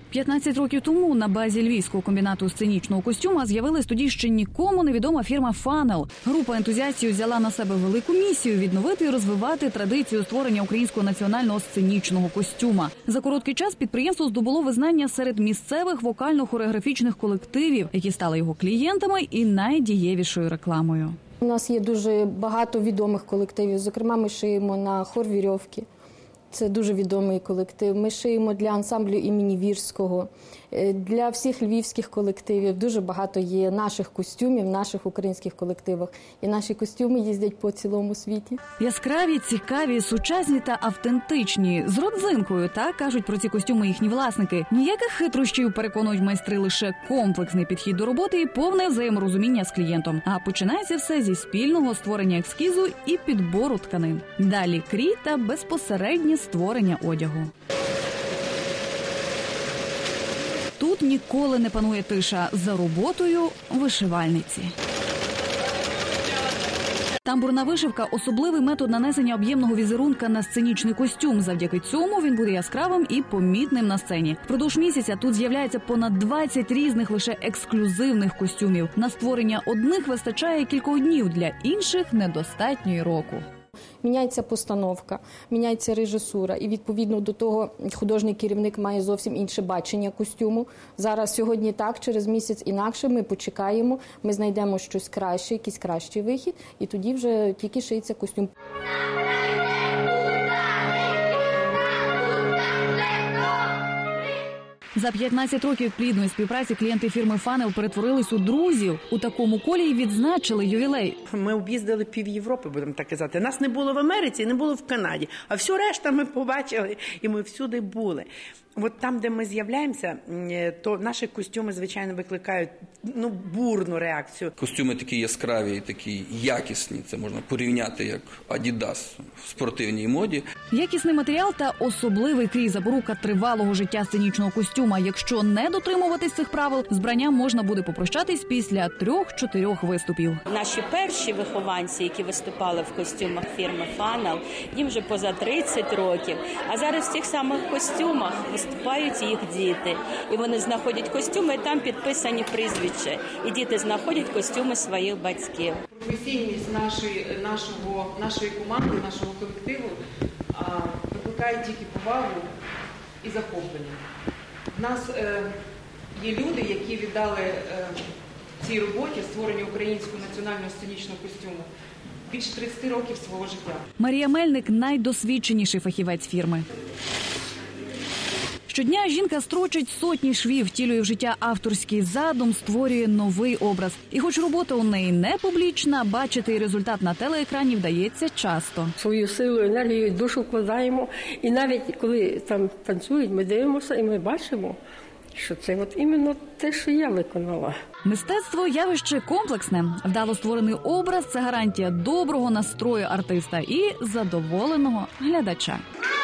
15 років тому на базі Львівського комбінату сценічного костюма з'явилась тоді ще нікому невідома фірма «Фанел». Група ентузіастів взяла на себе велику місію – відновити і розвивати традицію створення українського національного сценічного костюма. За короткий час підприємство здобуло визнання серед місцевих вокально-хореографічних колективів, які стали його клієнтами і найдієвішою рекламою. У нас є дуже багато відомих колективів. Зокрема, ми шиємо на хор «Вірьовки». Це дуже відомий колектив. Ми шиємо для ансамблю імені Вірського, для всіх львівських колективів. Дуже багато є наших костюмів, наших українських колективах. І наші костюми їздять по цілому світі. Яскраві, цікаві, сучасні та автентичні. З родзинкою, так кажуть про ці костюми їхні власники. Ніяких хитрощів, переконують майстри, лише комплексний підхід до роботи і повне взаєморозуміння з клієнтом. А починається все зі спільного створення ескізу і підбору тканин. Далі крій та безпосереднє створення одягу. Тут ніколи не панує тиша. За роботою вишивальниці. Тамбурна вишивка – особливий метод нанесення об'ємного візерунка на сценічний костюм. Завдяки цьому він буде яскравим і помітним на сцені. Впродовж місяця тут з'являється понад 20 різних лише ексклюзивних костюмів. На створення одних вистачає кількох днів, для інших – недостатньо й року. Міняється постановка, міняється режисура, і відповідно до того художній керівник має зовсім інше бачення костюму. Зараз сьогодні так, через місяць інакше, ми почекаємо, ми знайдемо щось краще, якийсь кращий вихід, і тоді вже тільки шиється костюм. За 15 років плідної співпраці клієнти фірми «Фанел» перетворились у друзів. У такому колі й відзначили ювілей. Ми об'їздили пів Європи, будемо так казати. Нас не було в Америці, не було в Канаді. А всю решту ми побачили, і ми всюди були. От там, де ми з'являємося, то наші костюми, звичайно, викликають бурну реакцію. Костюми такі яскраві, такі якісні. Це можна порівняти як Adidas в спортивній моді. Якісний матеріал та особливий крій – запорука тривалого життя сценічного костюма. Якщо не дотримуватись цих правил, з вбранням можна буде попрощатись після 3-4 виступів. Наші перші вихованці, які виступали в костюмах фірми «Фанел», їм вже поза 30 років. А зараз в цих самих костюмах виступають їх діти. І вони знаходять костюми, і там підписані прізвища. І діти знаходять костюми своїх батьків. Професійність нашої команди, нашого колективу викликає тільки повагу і захоплення. У нас є люди, які віддали цій роботі створенню українського національного сценічного костюму більше 30 років свого життя. Марія Мельник – найдосвідченіший фахівець фірми. Щодня жінка строчить сотні швів, втілює в життя авторський задум, створює новий образ. І хоч робота у неї не публічна, бачити результат на телеекрані вдається часто. Свою силу, енергію, душу вкладаємо. І навіть коли там танцюють, ми дивимося і ми бачимо, що це от іменно те, що я виконала. Мистецтво – явище комплексне. Вдало створений образ – це гарантія доброго настрою артиста і задоволеного глядача.